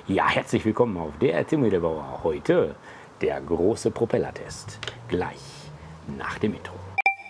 Ja, herzlich willkommen auf der Erzählmodellbauer. Heute der große Propellertest. Gleich nach dem Intro.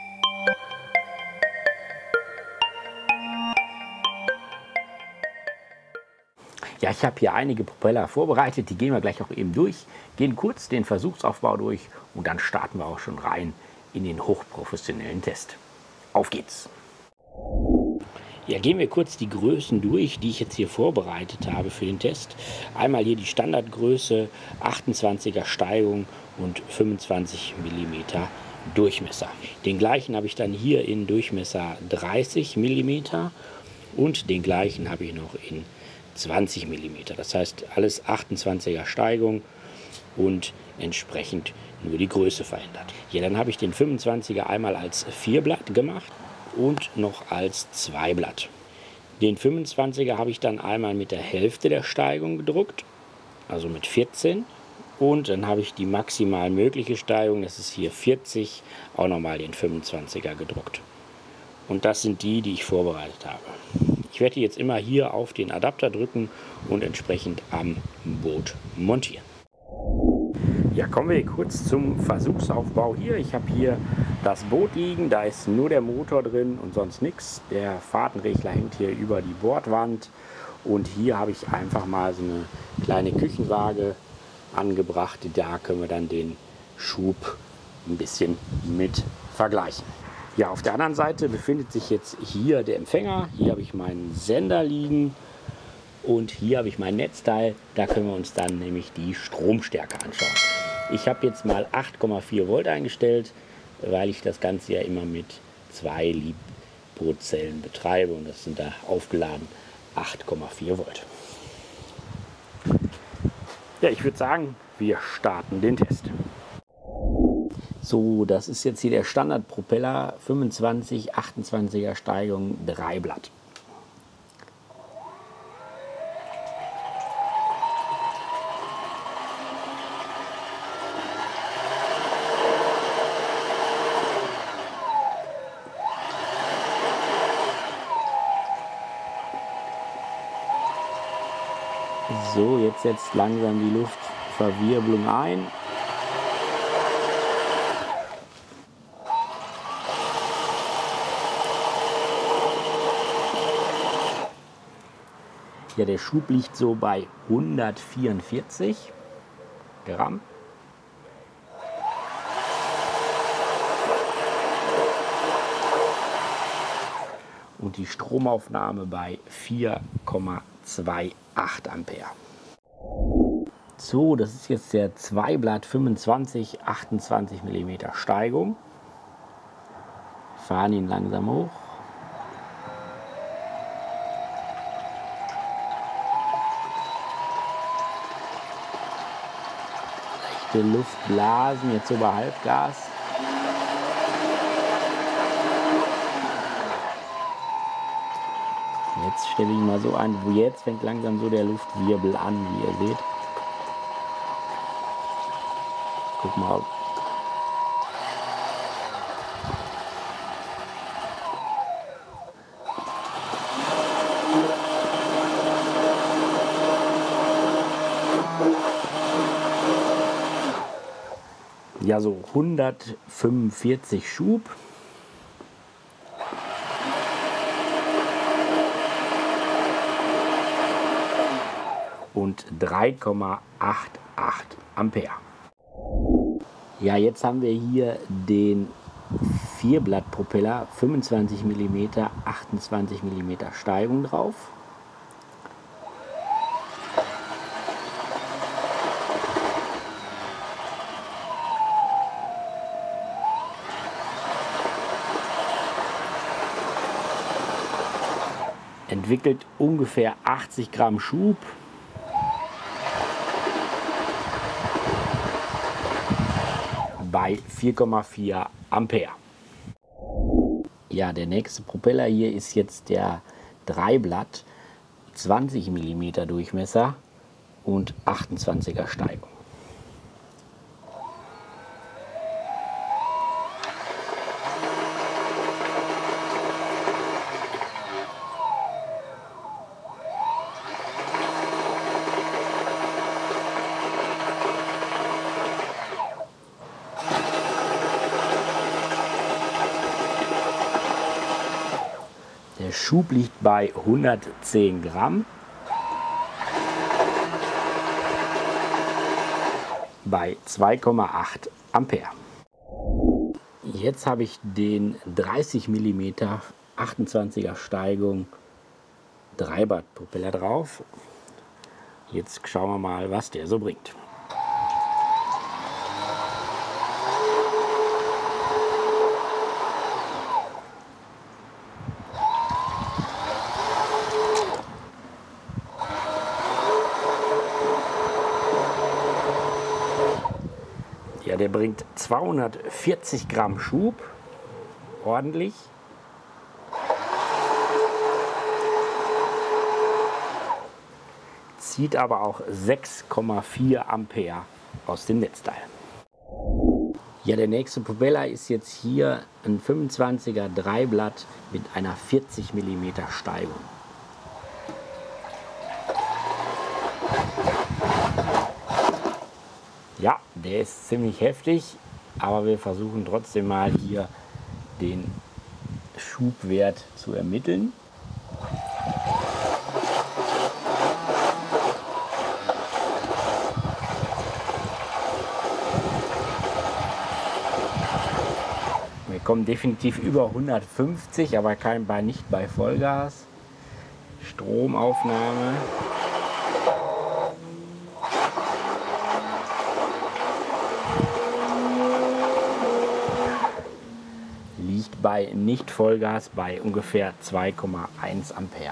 Ja, ich habe hier einige Propeller vorbereitet, die gehen wir gleich auch eben durch, gehen kurz den Versuchsaufbau durch und dann starten wir auch schon rein in den hochprofessionellen Test. Auf geht's! Ja, gehen wir kurz die Größen durch, die ich jetzt hier vorbereitet habe für den Test. Einmal hier die Standardgröße, 28er Steigung und 25 mm Durchmesser. Den gleichen habe ich dann hier in Durchmesser 30 mm und den gleichen habe ich noch in 20 mm. Das heißt alles 28er Steigung und entsprechend nur die Größe verändert. Ja, dann habe ich den 25er einmal als Vierblatt gemacht und noch als Zweiblatt. Den 25er habe ich dann einmal mit der Hälfte der Steigung gedruckt, also mit 14. Und dann habe ich die maximal mögliche Steigung, das ist hier 40, auch nochmal den 25er gedruckt. Und das sind die, die ich vorbereitet habe. Ich werde die jetzt immer hier auf den Adapter drücken und entsprechend am Boot montieren. Ja, kommen wir kurz zum Versuchsaufbau hier. Ich habe hier das Boot liegen, da ist nur der Motor drin und sonst nichts. Der Fahrtenregler hängt hier über die Bordwand und hier habe ich einfach mal so eine kleine Küchenwaage angebracht. Da können wir dann den Schub ein bisschen mit vergleichen. Ja, auf der anderen Seite befindet sich jetzt hier der Empfänger. Hier habe ich meinen Sender liegen und hier habe ich mein Netzteil. Da können wir uns dann nämlich die Stromstärke anschauen. Ich habe jetzt mal 8,4 Volt eingestellt, weil ich das Ganze ja immer mit 2 LiPo-Zellen betreibe und das sind da aufgeladen 8,4 Volt. Ja, ich würde sagen, wir starten den Test. So, das ist jetzt hier der Standardpropeller 25, 28er Steigung, Dreiblatt. So, jetzt setzt langsam die Luftverwirbelung ein. Ja, der Schub liegt so bei 144 Gramm. Und die Stromaufnahme bei 4,28 Ampere. So, das ist jetzt der Zweiblatt 25, 28 mm Steigung. Fahren ihn langsam hoch. Leichte Luftblasen, jetzt so bei Halbgas. Jetzt stelle ich mal so ein, wo jetzt fängt langsam so der Luftwirbel an, wie ihr seht. Guck mal. Ja, so 145 Schub. Und 3,88 Ampere. Ja, jetzt haben wir hier den Vierblattpropeller, 25 mm, 28 mm Steigung drauf. Entwickelt ungefähr 80 Gramm Schub. Bei 4,4 Ampere. Ja, der nächste Propeller hier ist jetzt der Dreiblatt, 20 mm Durchmesser und 28er Steigung. Schub liegt bei 110 Gramm. Bei 2,8 Ampere. Jetzt habe ich den 30 mm 28er Steigung Dreibad-Propeller drauf. Jetzt schauen wir mal, was der so bringt. Ja, der bringt 240 Gramm Schub, ordentlich. Zieht aber auch 6,4 Ampere aus dem Netzteil. Ja, der nächste Propeller ist jetzt hier ein 25er Dreiblatt mit einer 40 mm Steigung. Ja, der ist ziemlich heftig, aber wir versuchen trotzdem mal hier den Schubwert zu ermitteln. Wir kommen definitiv über 150, aber nicht bei Vollgas. Stromaufnahme. Liegt bei Nicht-Vollgas bei ungefähr 2,1 Ampere.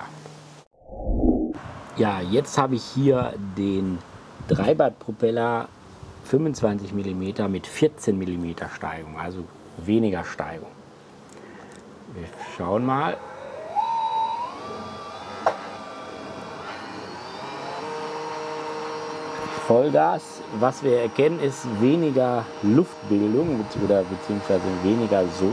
Ja, jetzt habe ich hier den Dreibad-Propeller 25 mm mit 14 mm Steigung, also weniger Steigung. Wir schauen mal. Vollgas, was wir erkennen, ist weniger Luftbildung beziehungsweise weniger Sog.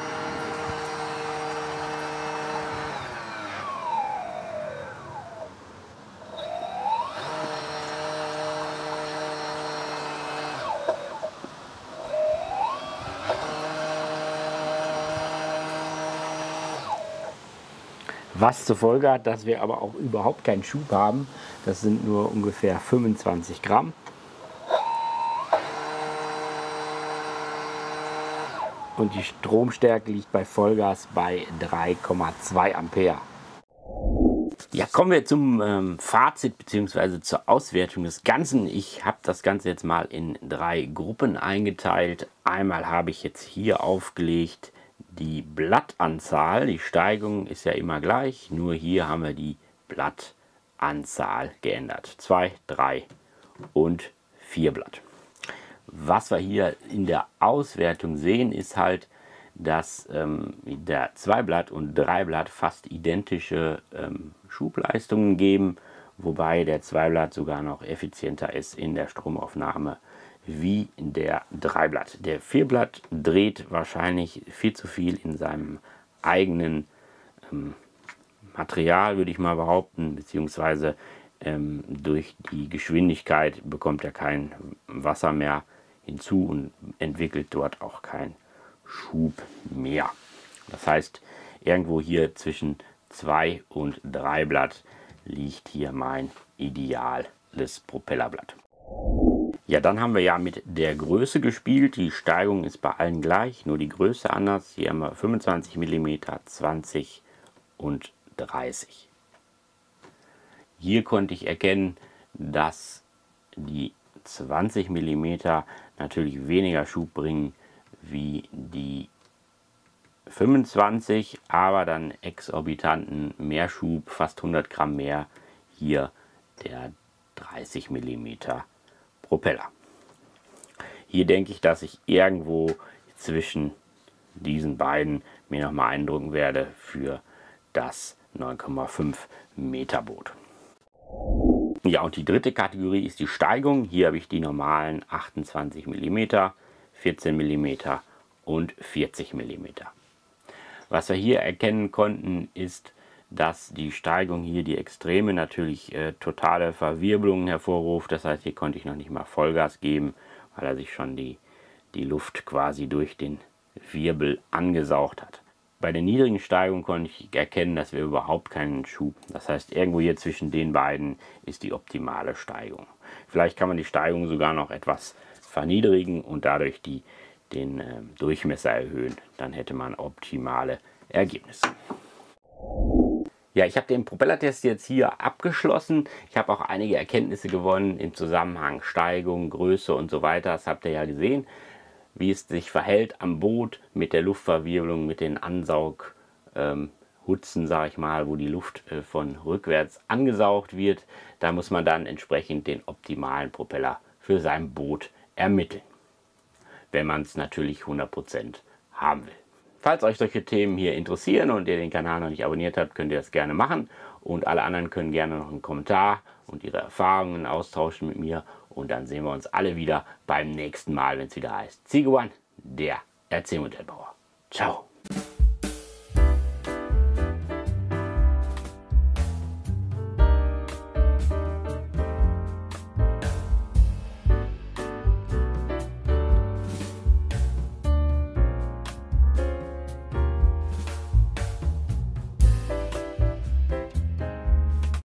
Was zur Folge hat, dass wir aber auch überhaupt keinen Schub haben. Das sind nur ungefähr 25 Gramm. Und die Stromstärke liegt bei Vollgas bei 3,2 Ampere. Ja, kommen wir zum Fazit bzw. zur Auswertung des Ganzen. Ich habe das Ganze jetzt mal in 3 Gruppen eingeteilt. Einmal habe ich jetzt hier aufgelegt die Blattanzahl. Die Steigung ist ja immer gleich, nur hier haben wir die Blattanzahl geändert. 2, 3 und 4 Blatt. Was wir hier in der Auswertung sehen, ist halt, dass der 2 Blatt und 3 Blatt fast identische Schubleistungen geben, wobei der 2 Blatt sogar noch effizienter ist in der Stromaufnahme wie der 3 Blatt. Der 4 Blatt dreht wahrscheinlich viel zu viel in seinem eigenen Material, würde ich mal behaupten, beziehungsweise durch die Geschwindigkeit bekommt er kein Wasser mehr hinzu und entwickelt dort auch keinen Schub mehr. Das heißt, irgendwo hier zwischen 2 und 3 Blatt liegt hier mein ideales Propellerblatt. Ja, dann haben wir ja mit der Größe gespielt. Die Steigung ist bei allen gleich, nur die Größe anders. Hier haben wir 25 mm, 20 und 30. Hier konnte ich erkennen, dass die 20 mm natürlich weniger Schub bringen wie die 25, aber dann exorbitanten Mehrschub, fast 100 Gramm mehr, hier der 30 mm Propeller. Hier denke ich, dass ich irgendwo zwischen diesen beiden mir nochmal eindrücken werde für das 9,5 Meter Boot. Ja, und die dritte Kategorie ist die Steigung. Hier habe ich die normalen 28 mm, 14 mm und 40 mm. Was wir hier erkennen konnten, ist, dass die Steigung hier, die Extreme, natürlich totale Verwirbelungen hervorruft. Das heißt, hier konnte ich noch nicht mal Vollgas geben, weil er sich schon die Luft quasi durch den Wirbel angesaugt hat. Bei der niedrigen Steigung konnte ich erkennen, dass wir überhaupt keinen Schub. Das heißt, irgendwo hier zwischen den beiden ist die optimale Steigung. Vielleicht kann man die Steigung sogar noch etwas verniedrigen und dadurch den Durchmesser erhöhen. Dann hätte man optimale Ergebnisse. Ja, ich habe den Propellertest jetzt hier abgeschlossen. Ich habe auch einige Erkenntnisse gewonnen im Zusammenhang Steigung, Größe und so weiter. Das habt ihr ja gesehen, wie es sich verhält am Boot mit der Luftverwirbelung, mit den Ansaughutzen, sage ich mal, wo die Luft von rückwärts angesaugt wird. Da muss man dann entsprechend den optimalen Propeller für sein Boot ermitteln, wenn man es natürlich 100% haben will. Falls euch solche Themen hier interessieren und ihr den Kanal noch nicht abonniert habt, könnt ihr das gerne machen. Und alle anderen können gerne noch einen Kommentar und ihre Erfahrungen austauschen mit mir. Und dann sehen wir uns alle wieder beim nächsten Mal, wenn es wieder heißt Ziege One, der RC-Modellbauer. Ciao.